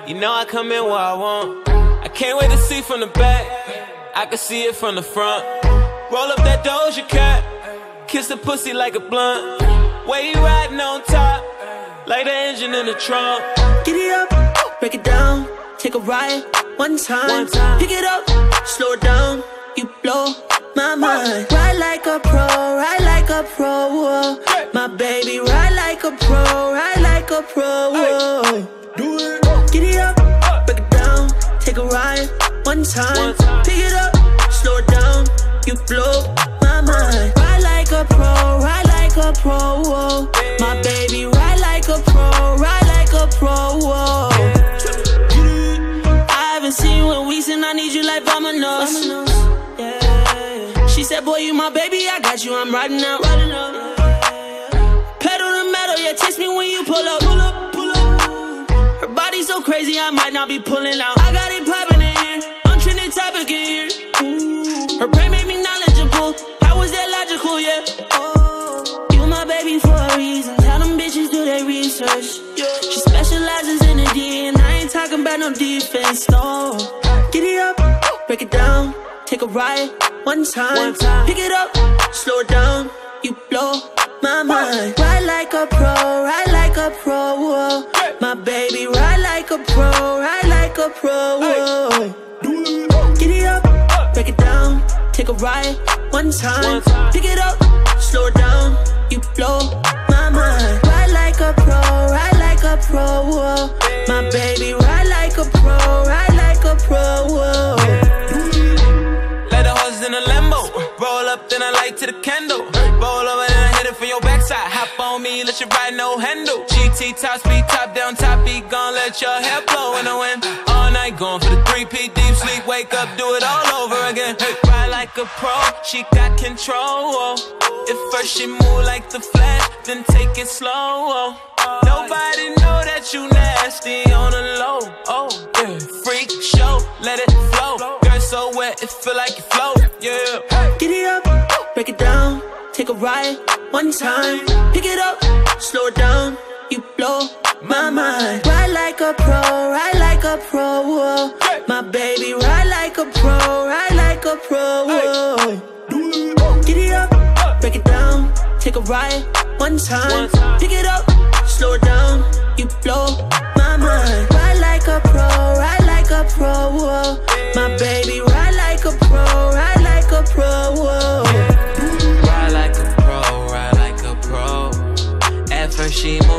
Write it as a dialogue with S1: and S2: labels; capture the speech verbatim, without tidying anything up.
S1: You know I come in where I want. I can't wait to see from the back. I can see it from the front. Roll up that Doja Cat. Kiss the pussy like a blunt. Way you riding on top, like the engine in the trunk.
S2: Get it up, break it down. Take a ride, one time.
S1: One time.
S2: Pick it up, slow it down. You blow my mind. Ride like a pro, ride like a pro. Whoa. My baby, ride like a pro, ride like a pro. Whoa.
S1: Do it.
S2: Get it up, break it down. Take a ride, one time.
S1: One time.
S2: Pick it up, slow it down. You blow my mind. Ride like a pro, ride like a pro. Whoa. My baby, ride like a pro, ride like a pro. Whoa. I haven't seen you in weeks and I need you like Vamonos. Yeah. She said, boy, you my baby, I got you, I'm riding out. Pedal to metal, yeah, text me when you pull up. Pull up, pull up. Her body so crazy, I might not be pulling out. I got it popping in here, I'm trending topic in here. Ooh. Her brain made me knowledgeable, how was that logical, yeah? Oh, you my baby for a reason, tell them bitches do their research. She specializes in the D and I ain't talking about no defense, no. Get it up, break it down, take a ride, one time.
S1: One time.
S2: Pick it up, slow it down, you blow my mind. Ride like a pro, ride like a pro, whoa. My baby, ride like a pro, ride like a pro, whoa. Get it up, break it down, take a ride, one time.
S1: One time.
S2: Pick it up, slow it down, you blow my mind. Ride like a pro, ride like a pro, whoa. My baby, ride like a pro, ride like a pro, whoa.
S1: Let the horses in a limbo. Roll up, then I light to the candle. Roll over, then I hit it from your backside. Hop on me, let you ride, no handle. G T top speed, top down, top beat. Gon' let your hair blow in the wind. All night, going for the three P, deep sleep. Wake up, do it all over again. Ride like a pro, she got control. At first she move like the Flash, then take it slow. Nobody know that you nasty on the low. Oh, yeah. Freak show, let it flow. Girl so wet, it feel like you float. Yeah.
S2: Get it up, break it down, take a ride, one time. Pick it up, slow it down, you blow my mind. Ride like a pro, ride like a pro, whoa. My baby, ride like a pro, ride like a pro, whoa. Get it up, break it down, take a ride, one time. Pick it up, slow it down, you blow my mind. Ride like a pro, ride like a pro, whoa. My baby, ride like a pro, ride like a pro, whoa.
S1: Ride like a pro, ride like a pro. At first she moved